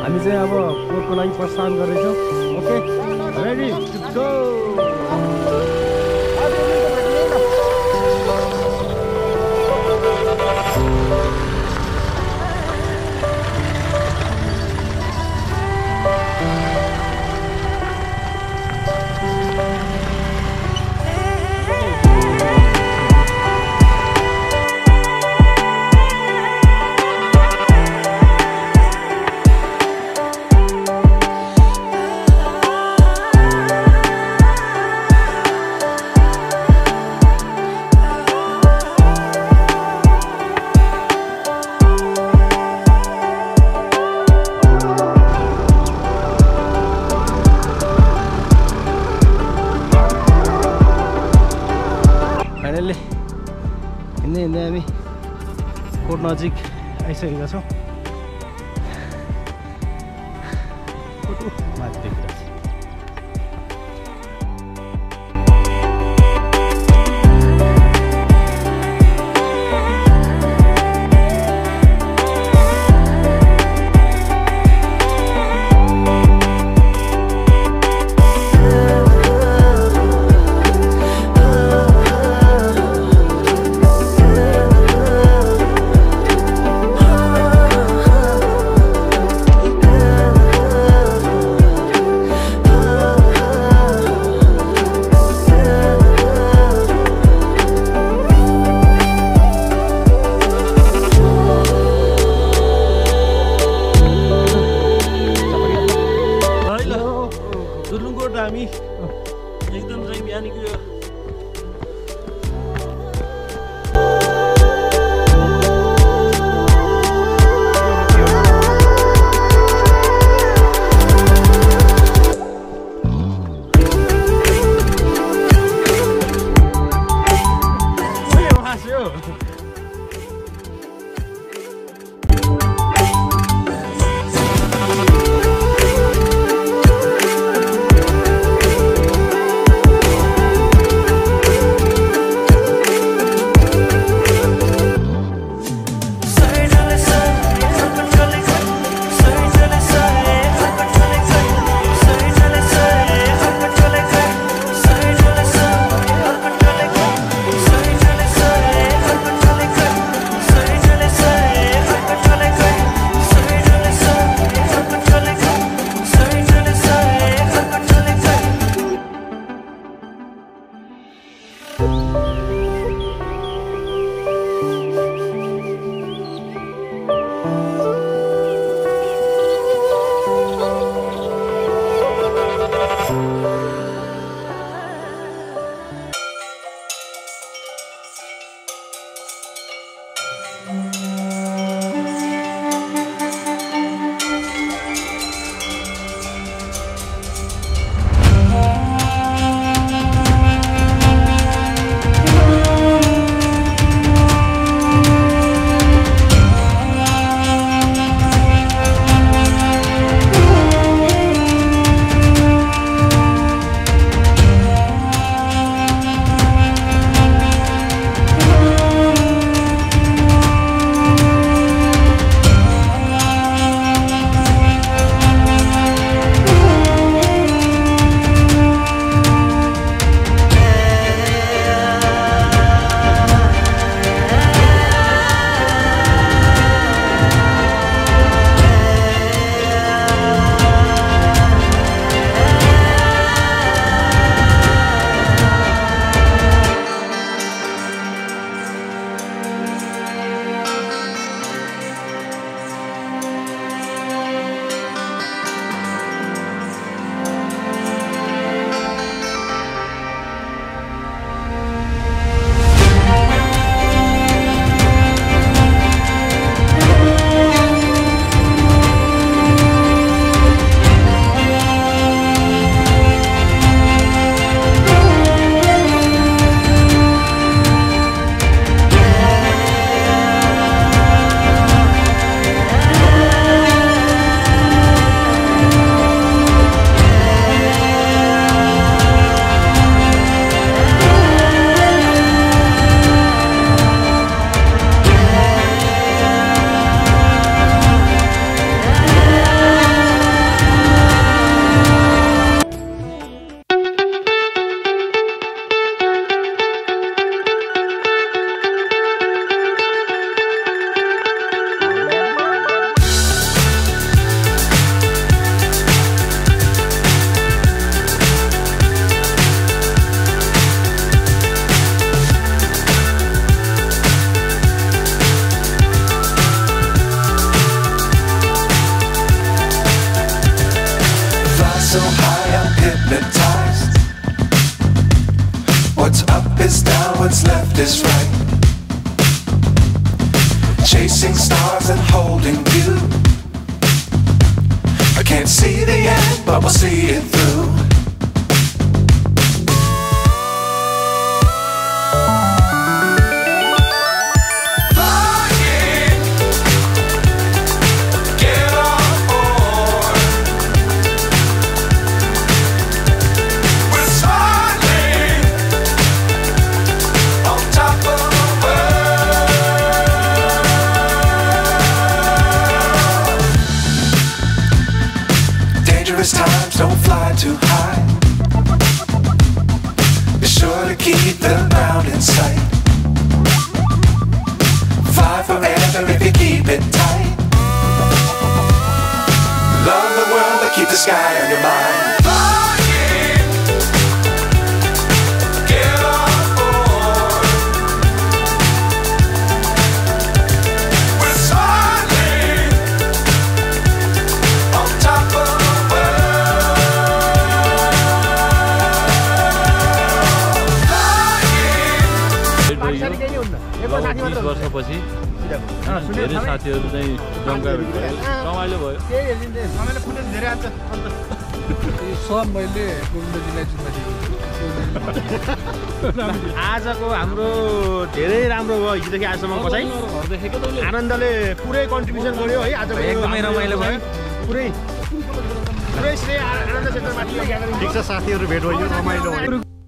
हामी चाहिँ अब कोटको लागि प्रस्थान गर्दैछौँ। Okay, ready to go. हिँड्दै हामी कोट नजिक आइसकेका छौँ। माथि देखिरहेको छ। दुर्लुङ कोट हामी एकदम चाहिँ बिहानीको so high I'm hypnotized. What's up is down, what's left is right. Chasing stars and holding you. I can't see the end, but we'll see it through. Times don't fly too high. Be sure to keep the ground in sight. Fly forever if you keep it tight. Love the world but keep the sky on your mind. वर्षपछि धेरै साथीहरू चाहिँ जम्का भयो रमाइलो भयो सब मैले गोविन्दजीलाई जिम्मा दिएको आजको हाम्रो धेरै राम्रो भयो हिजोदेखि आजसम्म बसाइ आनन्दले पुरै कन्ट्रिब्युसन गर्यो है आज एकदमै रमाइलो भयो पुरै श्रेय आनन्द क्षेत्रमाथि ठिक छ साथीहरू भेट भयो रमाइलो भयो।